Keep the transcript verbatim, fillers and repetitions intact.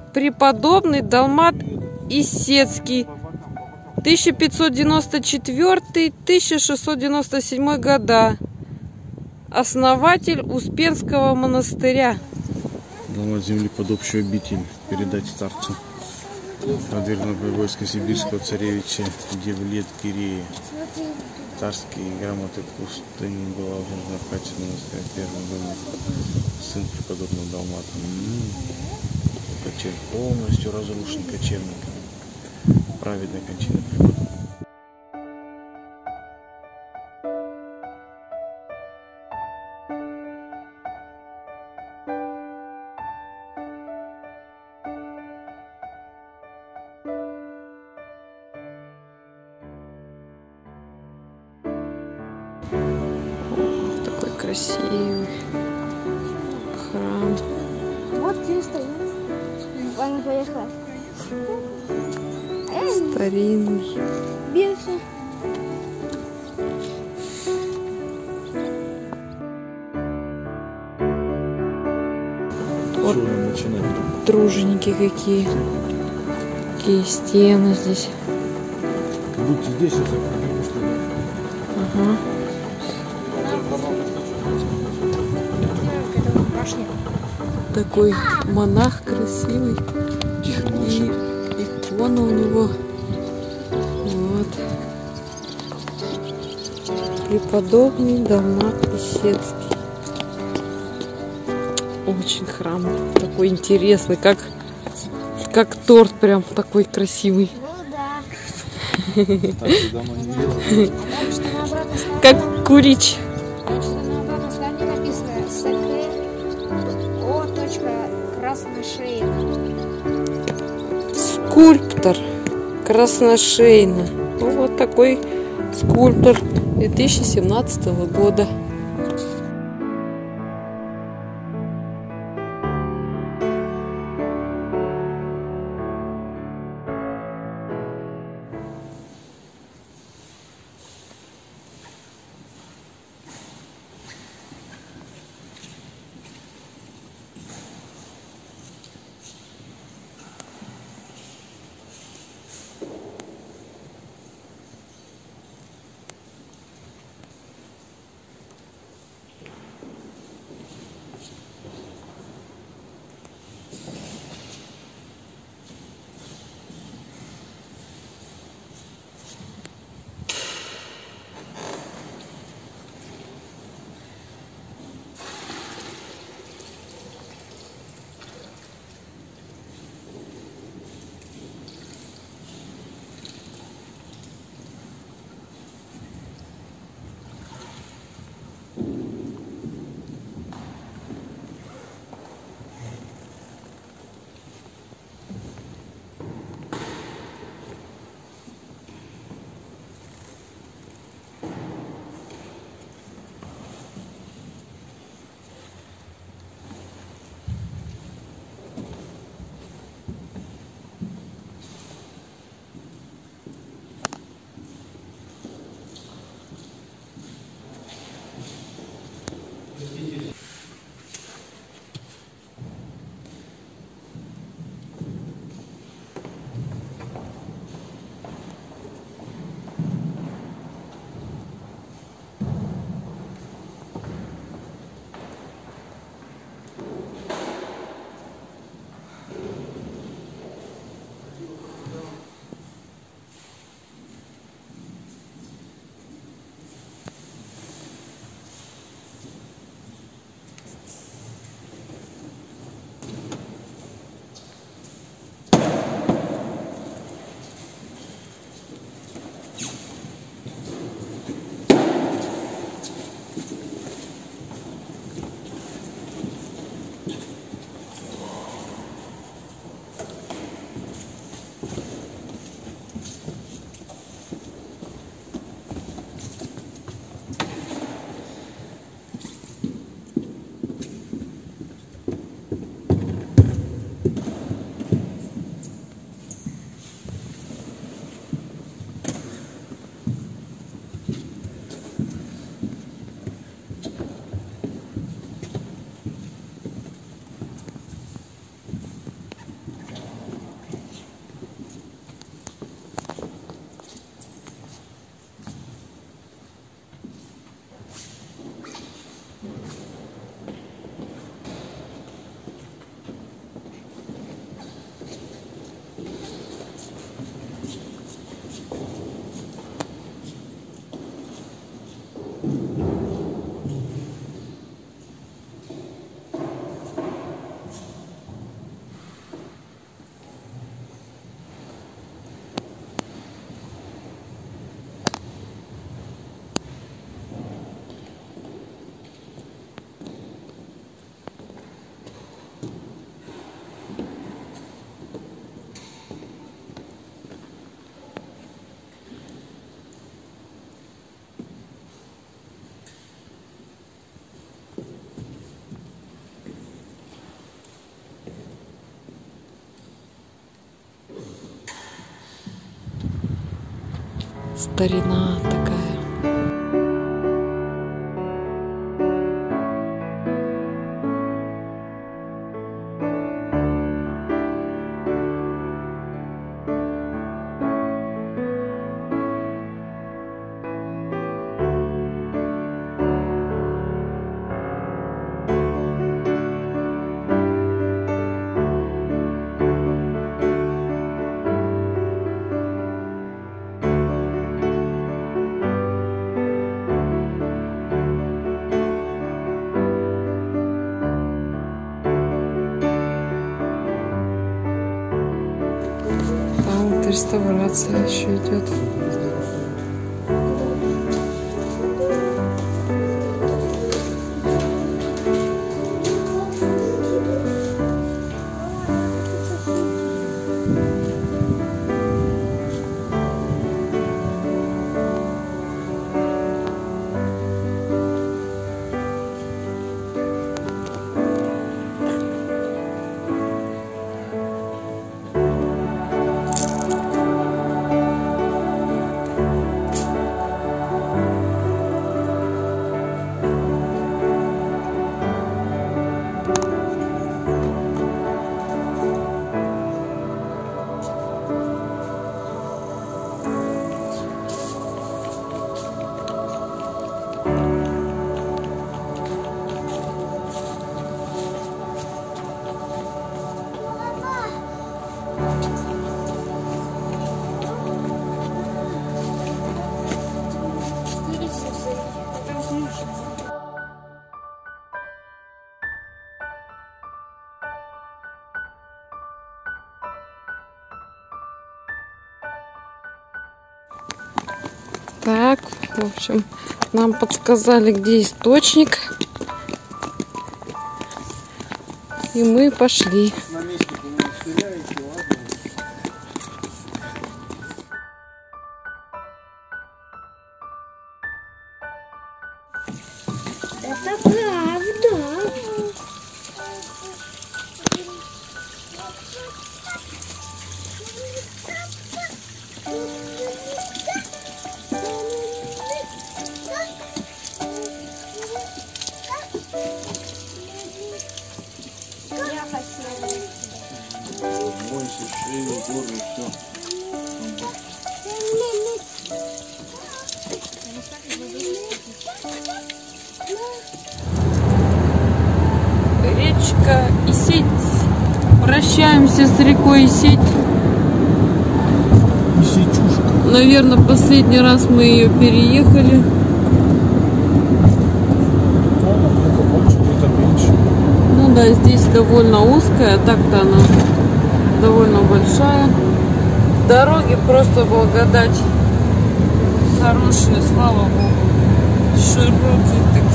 Преподобный Далмат Исетский, тысяча пятьсот девяносто четвёртый — тысяча шестьсот девяносто седьмой года. Основатель Успенского монастыря. Далмат земли под общую обитель передать старцу. Подвергнут войско сибирского царевича Девлет-Кирея. Царские грамоты пустыни была уже в качестве монастыря. Первый был сын преподобного Далмата. Кочевь полностью разрушен кочевниками. Праведная кончина преподобного. Такой красивый храм. Вот здесь стоит. Ладно, поехала. Старинный. Бился. Вот труженики какие. Какие стены здесь. Будьте здесь, сейчас я покажу, что ли. Ага. Такой монах красивый. И икона у него. Вот. Преподобный Далмат Исетский. Очень храм такой интересный, как, как торт, прям такой красивый. Ну да. Как курич. Скульптор Красношейна. Вот такой скульптор две тысячи семнадцатого года. Старина такая. Реставрация еще идет. Так, в общем, нам подсказали, где источник. И мы пошли. На месте вы не стреляете, ладно? Это правда. Бойся, шею, горы, все. Речка Исеть. Прощаемся с рекой Исеть. Исечушка. Наверное, последний раз мы ее переехали. Намного больше, где-то меньше. Ну да, здесь довольно узкая, а так-то она довольно большая. Дороги просто благодать. Хорошие, слава богу. Широкие такие.